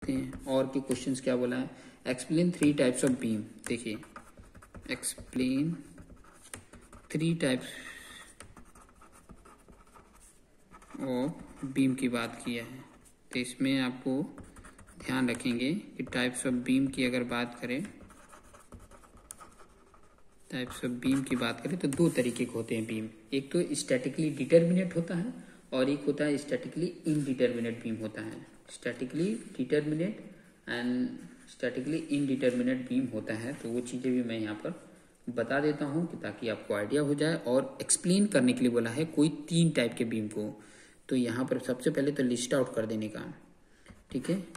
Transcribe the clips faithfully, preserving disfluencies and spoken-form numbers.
देखते हैं और के क्वेश्चंस क्या बोला है। Explain three types of beam. देखिए explain three types of beam की बात किया है। तो इसमें आपको ध्यान रखेंगे कि टाइप्स ऑफ बीम की अगर बात करें टाइप्स ऑफ बीम की बात करें तो दो तरीके के होते हैं बीम। एक तो स्टैटिकली डिटर्मिनेट होता है और एक होता है स्टैटिकली इनडिटर्मिनेट बीम होता है। Statically determinate and statically indeterminate beam होता है। तो वो चीज़ें भी मैं यहाँ पर बता देता हूँ कि ताकि आपको आइडिया हो जाए। और एक्सप्लेन करने के लिए बोला है कोई तीन टाइप के बीम को। तो यहाँ पर सबसे पहले तो लिस्ट आउट कर देने का, ठीक है।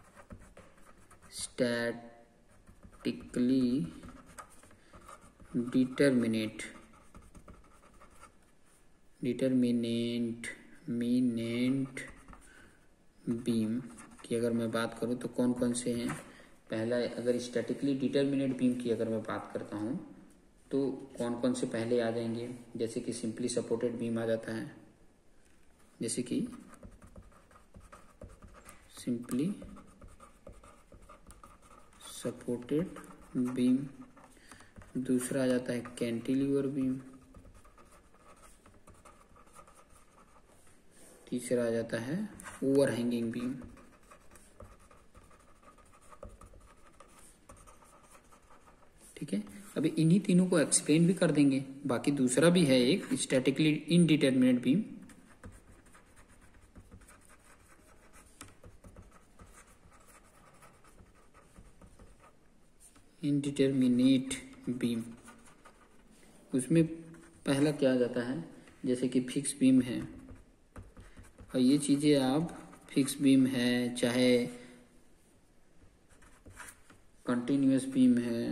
स्टैटिकली डिटर्मिनेट डिटर्मिनेंट मिनेंट बीम की अगर मैं बात करूँ तो कौन कौन से हैं। पहला, अगर स्टैटिकली डिटर्मिनेट बीम की अगर मैं बात करता हूँ तो कौन कौन से पहले आ जाएंगे, जैसे कि सिंपली सपोर्टेड बीम आ जाता है, जैसे कि सिंपली सपोर्टेड बीम। दूसरा आ जाता है कैंटिलीवर बीम। तीसरा आ जाता है ओवरहैंगिंग बीम। ठीक है, अभी इन्हीं तीनों को एक्सप्लेन भी कर देंगे। बाकी दूसरा भी है एक statically indeterminate beam. Indeterminate beam, उसमें पहला क्या आ जाता है, जैसे कि फिक्स बीम है। और ये चीज़ें आप फिक्स बीम है चाहे कंटिन्यूअस बीम है,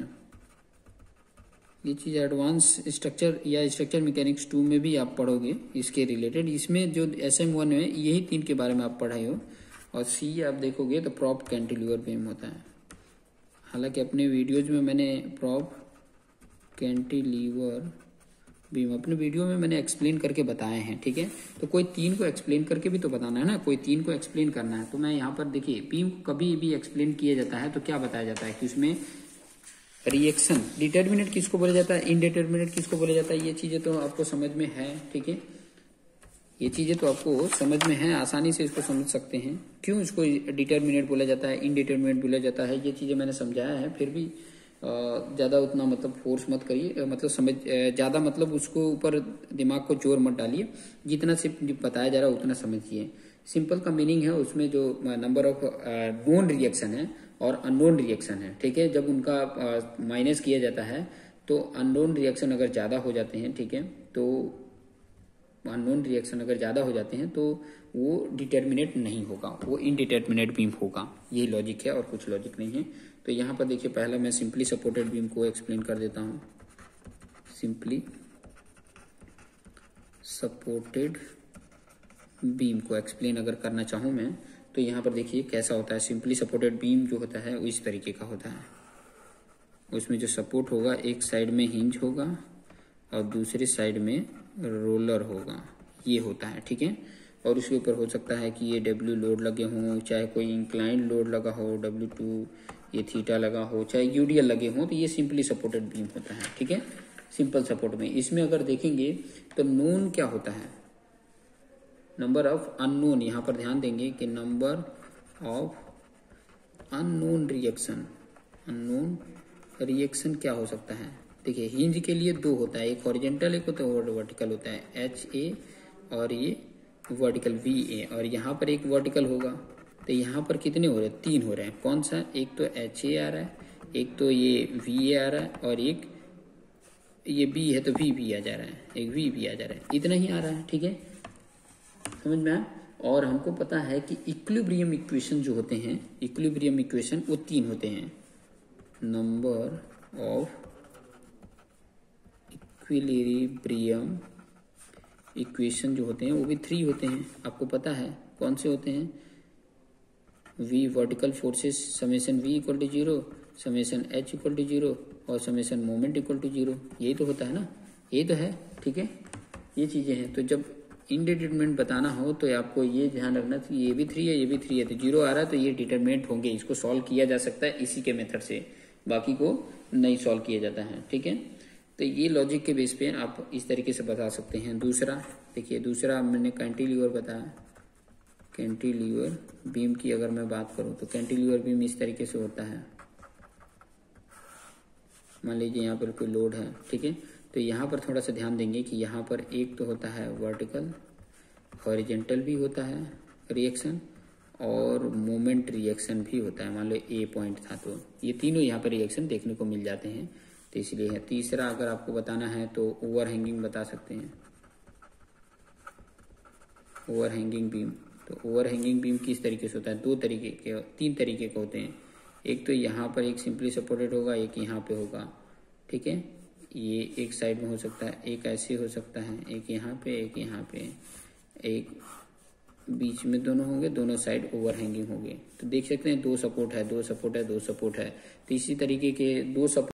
ये चीज़ एडवांस स्ट्रक्चर या स्ट्रक्चर मैकेनिक्स टू में भी आप पढ़ोगे इसके रिलेटेड। इसमें जो एस एम वन है यही तीन के बारे में आप पढ़ाई हो। और सी आप देखोगे तो प्रॉप कैंटिलीवर बीम होता है। हालांकि अपने वीडियोज में मैंने प्रॉप कैंटिलीवर बीम अपने वीडियो में मैंने एक्सप्लेन करके बताए हैं, ठीक है। तो कोई तीन को एक्सप्लेन करके भी तो बताना है ना, कोई तीन को एक्सप्लेन करना है। तो मैं यहाँ पर देखिए बीम को कभी भी एक्सप्लेन किया जाता है तो क्या बताया जाता है कि उसमें रिएक्शन डिटर्मिनेट किसको बोला जाता है, इनडिटर्मिनेट किसको बोला जाता है। ये चीजें तो आपको समझ में है, ठीक है। ये चीजें तो आपको समझ में है, आसानी से इसको समझ सकते हैं। क्यों इसको डिटर्मिनेट बोला जाता है, इनडिटर्मिनेट बोला जाता है, ये चीजें मैंने समझाया है। फिर भी ज़्यादा उतना मतलब फोर्स मत करिए, मतलब समझ ज़्यादा मतलब उसको ऊपर दिमाग को जोर मत डालिए। जितना सिर्फ बताया जा रहा है उतना समझिए। सिंपल का मीनिंग है उसमें जो नंबर ऑफ नोन रिएक्शन है और अननोन रिएक्शन है, ठीक है। जब उनका माइनस किया जाता है तो अननोन रिएक्शन अगर ज़्यादा हो जाते हैं, ठीक है, तो अननोन रिएक्शन अगर ज़्यादा हो जाते हैं तो वो डिटर्मिनेट नहीं होगा, वो इनडिटर्मिनेट बीम होगा। यही लॉजिक है और कुछ लॉजिक नहीं है। तो यहाँ पर देखिए पहला मैं सिंपली सपोर्टेड बीम को एक्सप्लेन कर देता हूँ। सिंपली सपोर्टेड बीम को एक्सप्लेन अगर करना चाहूँ मैं तो यहाँ पर देखिए कैसा होता है। सिंपली सपोर्टेड बीम जो होता है वो इस तरीके का होता है। उसमें जो सपोर्ट होगा एक साइड में हिंज होगा और दूसरी साइड में रोलर होगा, ये होता है, ठीक है। और उसके ऊपर हो सकता है कि ये डब्ल्यू लोड लगे हों, चाहे कोई इंक्लाइन लोड लगा हो डब्ल्यू टू, ये थीटा लगा हो, चाहे यूडीएल लगे हों, तो ये सिंपली सपोर्टेड बीम होता है, ठीक है। सिंपल सपोर्ट में इसमें अगर देखेंगे तो नोन क्या होता है, नंबर ऑफ अननोन। यहाँ पर ध्यान देंगे कि number of unknown reaction, unknown reaction क्या हो सकता है। देखिए हिंज के लिए दो होता है, एक हॉरिजेंटल एक होता है और वर्टिकल होता है, एच ए और ये वर्टिकल वी ए। और यहाँ पर एक वर्टिकल होगा। तो यहाँ पर कितने हो रहे हैं, तीन हो रहे हैं। कौन सा, एक तो एच ए आ रहा है, एक तो ये वी ए आ रहा है और एक ये बी है तो वी बी आ जा रहा है, एक वी बी आ जा रहा है। इतना ही आ रहा है, ठीक है, समझ में आया। और हमको पता है कि इक्विलिब्रियम इक्वेशन जो होते हैं, इक्विलिब्रियम इक्वेशन वो तीन होते हैं। नंबर ऑफ इक्विलिब्रियम इक्वेशन जो होते हैं वो भी थ्री होते हैं। आपको पता है कौन से होते हैं, V vertical forces summation V equal to zero, summation H equal to zero और summation moment equal to zero. यही तो होता है ना, यही तो है, ठीक है। ये चीजें हैं। तो जब इनडिटरमिनेट बताना हो तो आपको ये ध्यान रखना चाहिए, ये भी थ्री है ये भी थ्री है तो जीरो आ रहा है तो ये डिटरमिनेट होंगे, इसको सॉल्व किया जा सकता है इसी के मेथड से, बाकी को नहीं सॉल्व किया जाता है। ठीक है, तो ये लॉजिक के बेस पे आप इस तरीके से बता सकते हैं। दूसरा देखिए, दूसरा मैंने कैंटिलीवर बताया, कैंटिलीवर बीम की अगर मैं बात करूं तो कैंटिलीवर बीम इस तरीके से होता है। मान लीजिए यहाँ पर कोई लोड है, ठीक है, तो यहाँ पर थोड़ा सा ध्यान देंगे कि यहाँ पर एक तो होता है वर्टिकल, हॉरिजेंटल भी होता है रिएक्शन, और मोमेंट रिएक्शन भी होता है। मान लो ए पॉइंट था तो ये तीनों यहाँ पर रिएक्शन देखने को मिल जाते हैं, तो इसलिए है। तीसरा अगर आपको बताना है तो ओवर हैंगिंग बता सकते हैं, ओवर हैंगिंग बीम। तो ओवर हैंगिंग बीम किस तरीके से होता है, दो तरीके के, तीन तरीके के होते हैं। एक तो यहाँ पर एक सिंपली सपोर्टेड होगा, एक यहाँ पे होगा, ठीक है, ये एक साइड में हो सकता है, एक ऐसे हो सकता है, एक यहाँ पे एक यहाँ पे, एक बीच में दोनों होंगे, दोनों साइड ओवर हैंगिंग होंगे। तो देख सकते हैं दो सपोर्ट है, दो सपोर्ट है, दो सपोर्ट है। तो इसी तरीके के दो सपोर्ट